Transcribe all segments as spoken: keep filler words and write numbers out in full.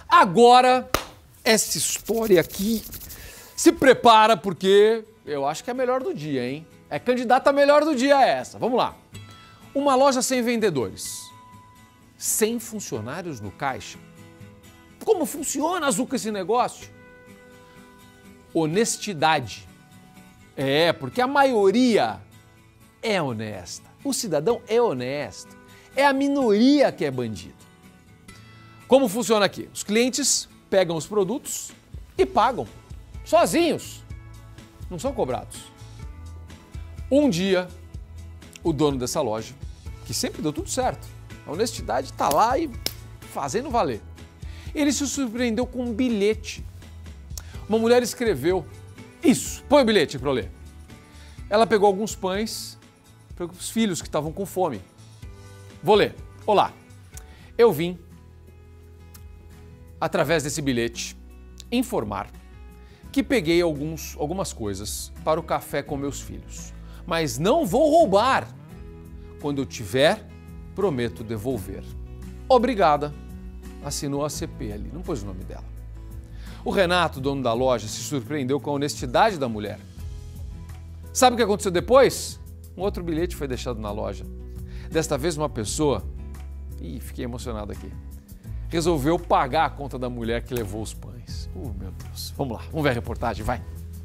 Agora, essa história aqui se prepara porque eu acho que é a melhor do dia, hein? É candidata a melhor do dia essa. Vamos lá. Uma loja sem vendedores, sem funcionários no caixa. Como funciona, Zuca, esse negócio? Honestidade. É, porque a maioria é honesta. O cidadão é honesto. É a minoria que é bandida. Como funciona aqui? Os clientes pegam os produtos e pagam, sozinhos. Não são cobrados. Um dia, o dono dessa loja, que sempre deu tudo certo, a honestidade está lá e fazendo valer. Ele se surpreendeu com um bilhete. Uma mulher escreveu, isso, põe o bilhete para eu ler. Ela pegou alguns pães para os filhos que estavam com fome. Vou ler. Olá, eu vim, através desse bilhete, informar que peguei alguns, algumas coisas para o café com meus filhos, mas não vou roubar. Quando eu tiver, prometo devolver. Obrigada. Assinou a C P ali, não pôs o nome dela. O Renato, dono da loja, se surpreendeu com a honestidade da mulher. Sabe o que aconteceu depois? Um outro bilhete foi deixado na loja. Desta vez uma pessoa, ih, fiquei emocionado aqui, resolveu pagar a conta da mulher que levou os pães. Uh, meu Deus. Vamos lá, vamos ver a reportagem, vai.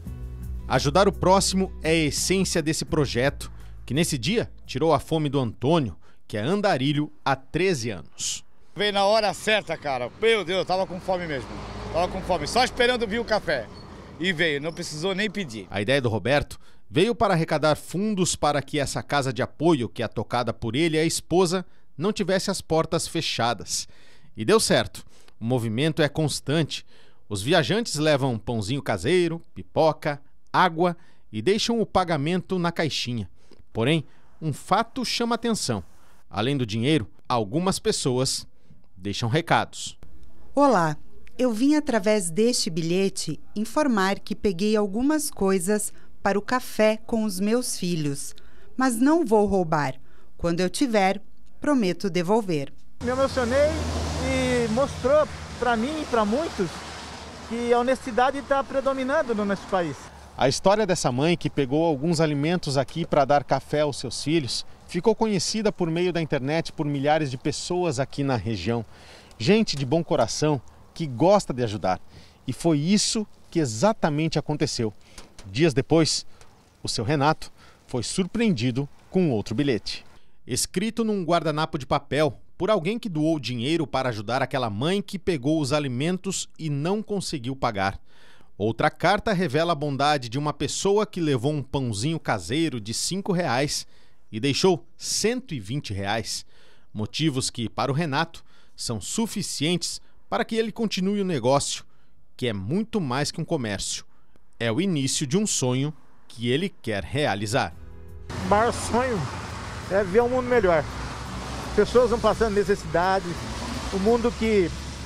Ajudar o próximo é a essência desse projeto, que nesse dia tirou a fome do Antônio, que é andarilho há treze anos. Veio na hora certa, cara. Meu Deus, eu tava com fome mesmo. Tava com fome, só esperando vir o café. E veio, não precisou nem pedir. A ideia do Roberto veio para arrecadar fundos para que essa casa de apoio, que é tocada por ele e a esposa, não tivesse as portas fechadas. E deu certo. O movimento é constante. Os viajantes levam pãozinho caseiro, pipoca, água e deixam o pagamento na caixinha. Porém, um fato chama atenção. Além do dinheiro, algumas pessoas deixam recados. Olá, eu vim através deste bilhete informar que peguei algumas coisas para o café com os meus filhos, mas não vou roubar. Quando eu tiver, prometo devolver. Me emocionei e mostrou para mim e para muitos que a honestidade está predominando no nosso país. A história dessa mãe que pegou alguns alimentos aqui para dar café aos seus filhos ficou conhecida por meio da internet por milhares de pessoas aqui na região. Gente de bom coração que gosta de ajudar. E foi isso que exatamente aconteceu. Dias depois, o seu Renato foi surpreendido com outro bilhete. Escrito num guardanapo de papel por alguém que doou dinheiro para ajudar aquela mãe que pegou os alimentos e não conseguiu pagar. Outra carta revela a bondade de uma pessoa que levou um pãozinho caseiro de cinco reais e deixou cento e vinte reais. Motivos que, para o Renato, são suficientes para que ele continue o negócio, que é muito mais que um comércio. É o início de um sonho que ele quer realizar. O maior sonho é ver um mundo melhor. Pessoas vão passando necessidade, um mundo que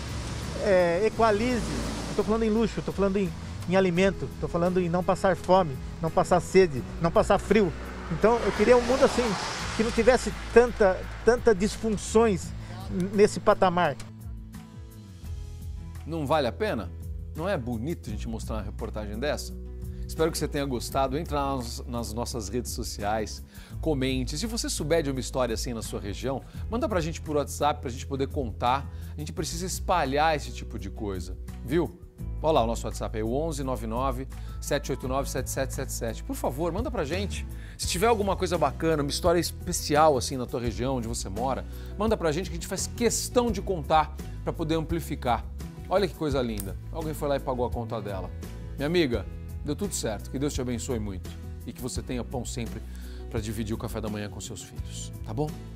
é, equalize. Estou falando em luxo, estou falando em, em alimento, estou falando em não passar fome, não passar sede, não passar frio. Então eu queria um mundo assim, que não tivesse tanta, tanta disfunções nesse patamar. Não vale a pena? Não é bonito a gente mostrar uma reportagem dessa? Espero que você tenha gostado. Entra nas, nas nossas redes sociais, comente. Se você souber de uma história assim na sua região, manda pra gente por WhatsApp pra gente poder contar. A gente precisa espalhar esse tipo de coisa, viu? Olha lá, o nosso WhatsApp é o onze nove nove, sete oito nove, sete sete sete sete. Por favor, manda pra gente. Se tiver alguma coisa bacana, uma história especial assim na tua região, onde você mora, manda pra gente que a gente faz questão de contar para poder amplificar. Olha que coisa linda. Alguém foi lá e pagou a conta dela. Minha amiga, deu tudo certo. Que Deus te abençoe muito e que você tenha pão sempre para dividir o café da manhã com seus filhos. Tá bom?